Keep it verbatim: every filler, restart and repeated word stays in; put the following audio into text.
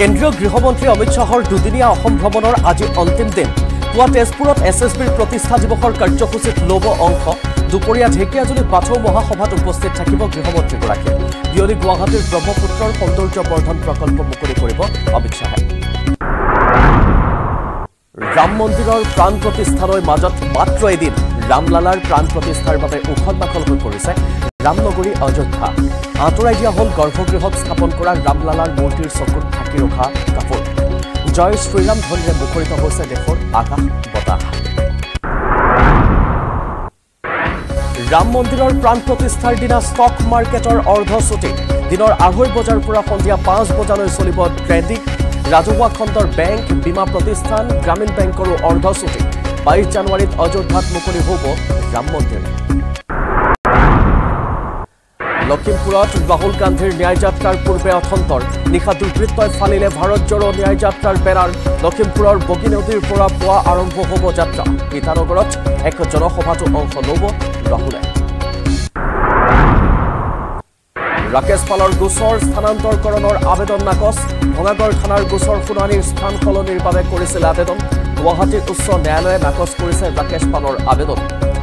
কেন্দ্ৰীয় গৃহমন্ত্ৰী অমিত শাহৰ দুদিনীয়া অসম ভ্ৰমণৰ আজি অন্তিম দিন পুৱা তেজপুৰত এছ এছ বিৰ প্ৰতিষ্ঠা দিৱসৰ কাৰ্যসূচীত ল'ব অংশ দুপৰীয়া ঢেকিয়াজুলি বাথৌ মহাসভাত উপস্থিত থাকিব গৃহমন্ত্ৰীগৰাকীয়ে বিয়লি গুৱাহাটীৰ ব্ৰহ্মপুত্ৰৰ সৌন্দৰ্য বৰ্ধন প্ৰকল্প মুকলি কৰিব অমিত শাহে ৰাম মন্দিৰৰ প্ৰাণ প্ৰতিষ্ঠালৈ মাজত মাত্ৰ এদিন ৰামলালাৰ প্ৰাণ প্ৰতিষ্ঠাৰ বাবে উখল মাখল হৈ পৰিছে ৰামনগৰী অযোধ্যা আঁতৰাই দিয়া হ'ল গৰ্ভগৃহত স্থাপন কৰা ৰামলালাৰ মূৰ্তিৰ চকুত ঢাকি ৰখা কাপোৰ জয় শ্ৰীৰাম ধ্বনিৰে মুখৰিত হৈছে দেশৰ আকাশ বতাহ ৰাম মন্দিৰৰ প্ৰাণ প্ৰতিষ্ঠাৰ দিনা ষ্টক মাৰ্কেটৰ অৰ্ধচুটি দিনৰ আঢ়ৈ বজাৰ পৰা সন্ধিয়া পাঁচ বজালৈ চলিব ট্ৰেডিং ৰাজহুৱা খণ্ডৰ বেংক বীমা প্ৰতিষ্ঠান গ্ৰামীণ বেংকৰো অৰ্ধচুটি বাইশ জানুৱাৰীত অযোধ্যাত মুকলি হ'ব ৰাম মন্দিৰ লখিমপুৰত ৰাহুল গান্ধীৰ ন্যায়যাত্ৰাৰ পূৰ্বে অথন্তৰ নিশা দুৰ্বৃত্তই ফালিলে ভাৰত জোড়ো ন্যায়যাত্ৰাৰ বেনাৰ লখিমপুৰৰ বগী নদীৰ পৰা পুৱা আৰম্ভ হ'ব যাত্ৰা ইটানগৰত এক জনসভাতো অংশ ল'ব ৰাহুলে ৰাকেশ পালৰ গোচৰ স্থানান্তৰকৰণৰ আবেদন নাকচ ভঙাগড় থানাৰ গোচৰ শুনানিৰ স্থান সলনিৰ বাবে কৰিছিল আবেদন গুৱাহাটী উচ্চ ন্যায়ালয়ে নাকচ কৰিছে ৰাকেশ পালৰ আবেদন